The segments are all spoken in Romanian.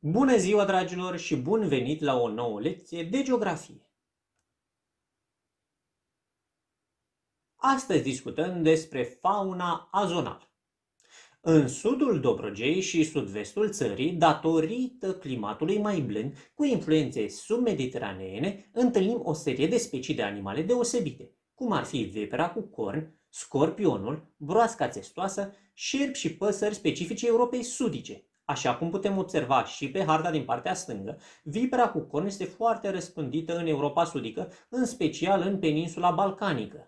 Bună ziua, dragilor, și bun venit la o nouă lecție de geografie. Astăzi discutăm despre fauna azonală. În sudul Dobrogei și sud-vestul țării, datorită climatului mai blând, cu influențe submediteraneene, întâlnim o serie de specii de animale deosebite, cum ar fi vipera cu corn, scorpionul, broasca țestoasă, șerpi și păsări specifice Europei sudice. Așa cum putem observa și pe harta din partea stângă, vipera cu corn este foarte răspândită în Europa sudică, în special în peninsula balcanică.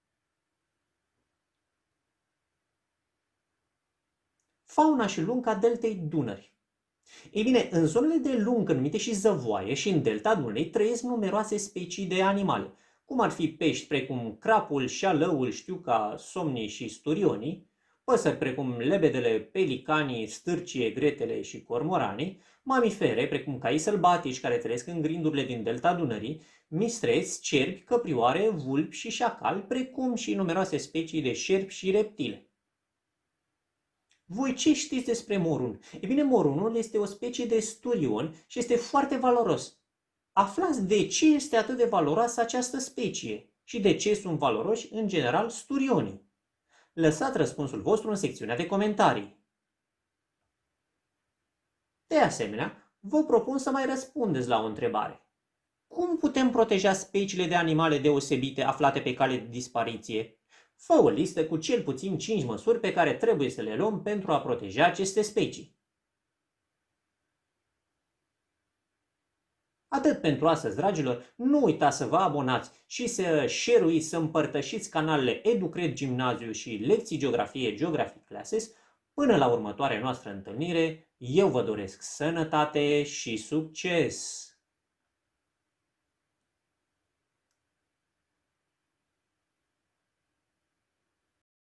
Fauna și lunga deltei Dunării. Ei bine, în zonele de lungă numite și zăvoaie și în delta Dunării trăiesc numeroase specii de animale, cum ar fi pești precum crapul, șalăul, știuca, somnii și sturionii, păsări precum lebedele, pelicanii, stârcie, gretele și cormoranii, mamifere precum caii sălbatici care trăiesc în grindurile din delta Dunării, mistreți, cerbi, căprioare, vulpi și șacali, precum și numeroase specii de șerpi și reptile. Voi ce știți despre morun? E bine, morunul este o specie de sturion și este foarte valoros. Aflați de ce este atât de valoroasă această specie și de ce sunt valoroși în general sturionii. Lăsați răspunsul vostru în secțiunea de comentarii. De asemenea, vă propun să mai răspundeți la o întrebare. Cum putem proteja speciile de animale deosebite aflate pe cale de dispariție? Fă o listă cu cel puțin 5 măsuri pe care trebuie să le luăm pentru a proteja aceste specii. Atât pentru astăzi, dragilor, nu uitați să vă abonați și să share-uiți, să împărtășiți canalele Educred Gimnaziu și Lecții Geografie Geography Classes. Până la următoarea noastră întâlnire, eu vă doresc sănătate și succes!